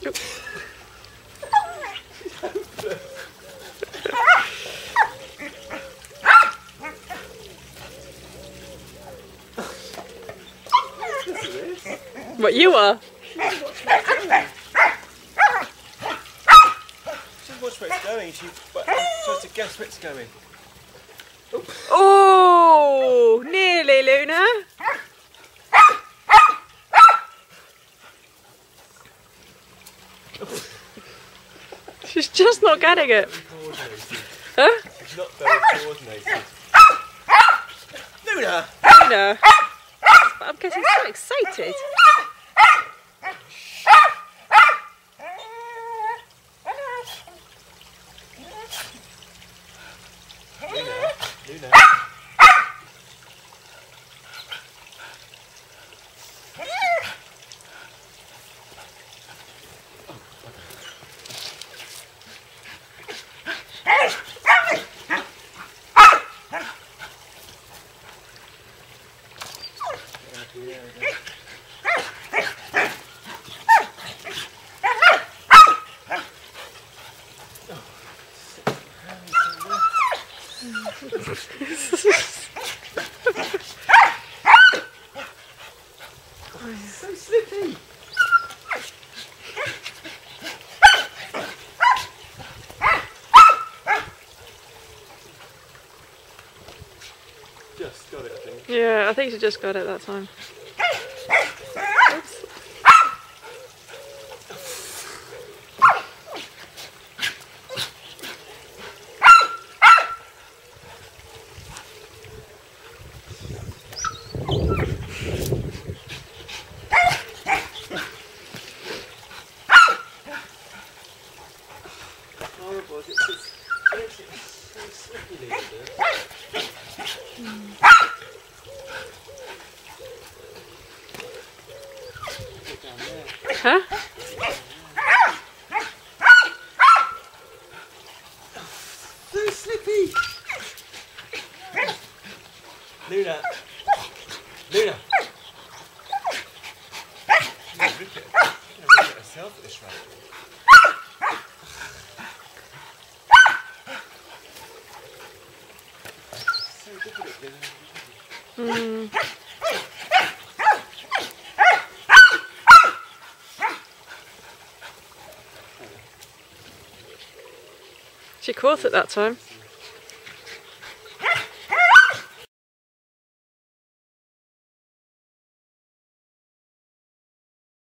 What you are? She watch where it's going. She tries to guess where it's going. Oh, nearly, Luna. She's just not getting it. Huh? She's not very coordinated. Luna! Luna. I'm getting so excited. Luna. So slippy. Just got it, I think. Yeah, I think she just got it that time. Oops. Horrible. It's so slippy, Luna. Huh? So slippy. Luna. Luna. She's gonna rip it herself at this rate. So difficult, Luna. She caught it that time.